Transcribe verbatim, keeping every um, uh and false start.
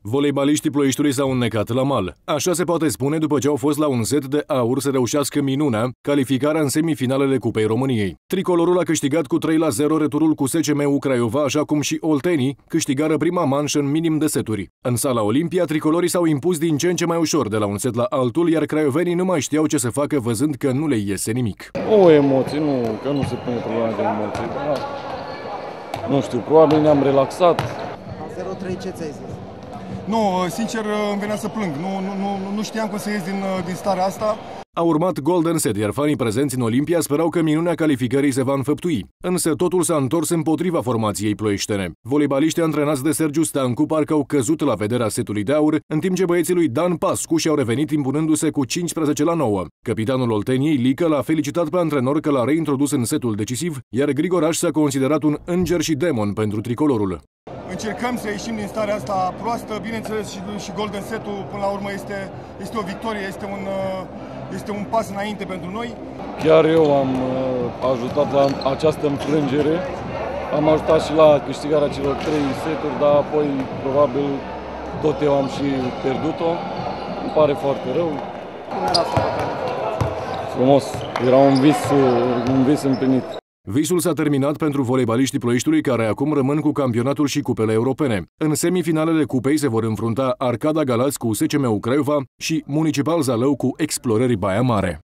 Voleibaliștii Ploieștiului s-au înnecat la mal. Așa se poate spune după ce au fost la un set de aur să reușească minunea, calificarea în semifinalele Cupei României. Tricolorul a câștigat cu trei la zero returul cu S C M U Craiova, așa cum și oltenii câștigară prima manșă în minim de seturi. În sala Olimpia, tricolorii s-au impus din ce în ce mai ușor de la un set la altul, iar craiovenii nu mai știau ce să facă văzând că nu le iese nimic. O emoție, nu, că nu se pune problema de emoții. Da. Nu știu, probabil ne-am relaxat. zero trei, ce ți-ai zis? Nu, sincer îmi venea să plâng. Nu, nu, nu, nu știam cum să ies din, din starea asta. A urmat Golden Set, iar fanii prezenți în Olimpia sperau că minunea calificării se va înfăptui. Însă totul s-a întors împotriva formației ploieștene. Voleibaliștii antrenați de Sergiu Stancu parcă au căzut la vederea setului de aur, în timp ce băieții lui Dan Pascu și-au revenit impunându-se cu cincisprezece la nouă. Capitanul olteniei, Lică, l-a felicitat pe antrenor că l-a reintrodus în setul decisiv, iar Grigoraș s-a considerat un înger și demon pentru tricolorul. Încercăm să ieșim din starea asta proastă, bineînțeles și, și Golden Set-ul până la urmă este, este o victorie, este un, este un pas înainte pentru noi. Chiar eu am ajutat la această înfrângere, am ajutat și la câștigarea celor trei seturi, dar apoi probabil tot eu am și pierdut-o. Îmi pare foarte rău. Cum era să Frumos, era un vis, un vis împlinit. Visul s-a terminat pentru voleibaliștii Ploieștiului, care acum rămân cu campionatul și cupele europene. În semifinalele cupei se vor înfrunta Arcada Galați cu S C M U Craiova și Municipal Zalău cu Explorări Baia Mare.